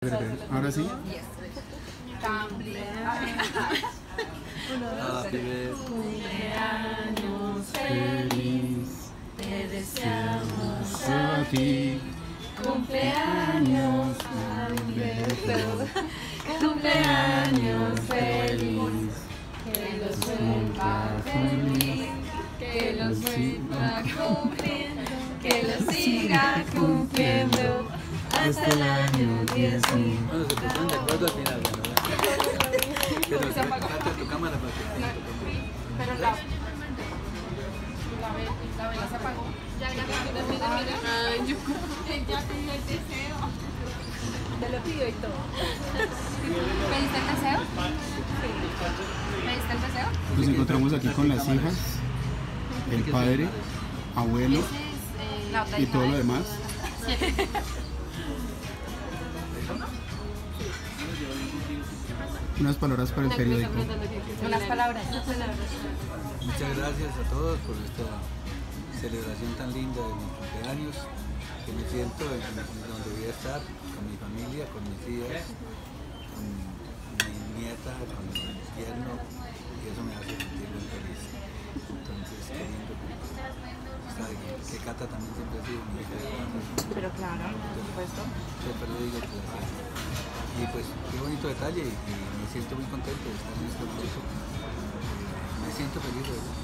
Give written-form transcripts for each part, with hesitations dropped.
Ahora sí. Cumpleaños Feliz. te deseamos A ti. cumpleaños Alberto, cumpleaños feliz, que los vuelva feliz, que los vuelva cumpliendo, que los siga cumpliendo hasta el año 10.000. Bueno, se pusieron de acuerdo al final, ¿verdad? Pero se apagó tu cámara para que... Pero la vela se apagó. Ya, mira. Ay, yo ya pidió el deseo. Te lo pidió y todo. ¿Pediste el deseo? Sí. ¿Pediste el deseo? Nos encontramos aquí con las hijas, el padre, abuelo y todo lo demás. Unas palabras para el periódico. Unas palabras. Muchas gracias a todos por esta celebración tan linda de mi cumpleaños, que me siento en donde voy a estar, con mi familia, con mis hijas, con mi nieta, con mi yerno, y eso me hace sentir muy feliz. Entonces, qué lindo que Cata también siempre ha sido mi hija. Pero claro, por supuesto. Siempre le digo que y pues qué bonito detalle y me siento muy contento de estar en este proceso. Me siento feliz, de verdad.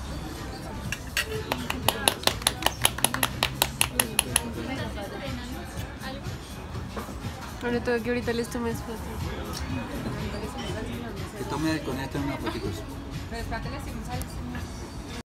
Bueno, todo que ahorita les tomes fotos. Que tome con esta una fotico. Pero espérate, le decimos algo.